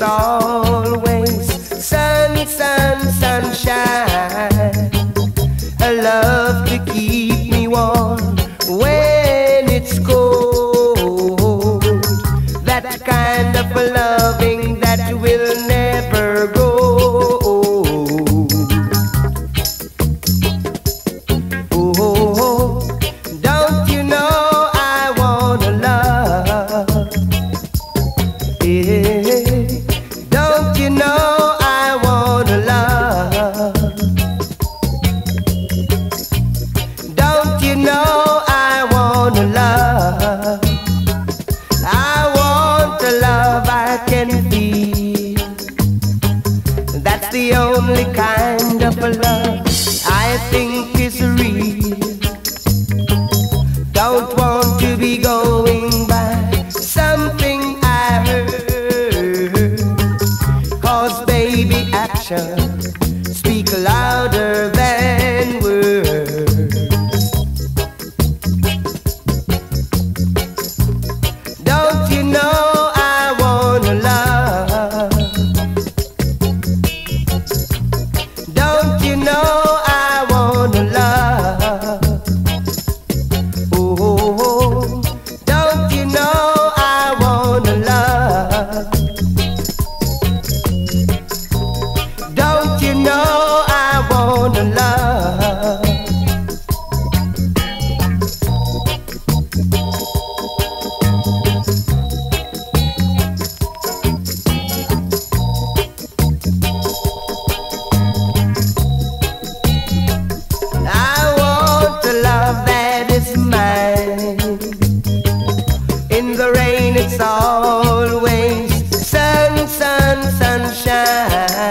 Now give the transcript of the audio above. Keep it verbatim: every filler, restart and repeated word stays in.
it's always sun, sun, sunshine. A love to keep me warm when it's cold. That kind of a loving that will never go. Oh, don't you know I wanna love? Yeah. Don't you know I wanna love? Don't you know I wanna love? I want a love I can feel. That's the only kind of a love I think is real. Don't want to be going by something I heard, 'cause baby, actions speak louder than words. Don't you know I wanna love? Don't you know I wanna love? Oh, don't you know I wanna love? Don't you know I wanna love? I want a love that is mine. In the rain it's always sun, sun, sunshine.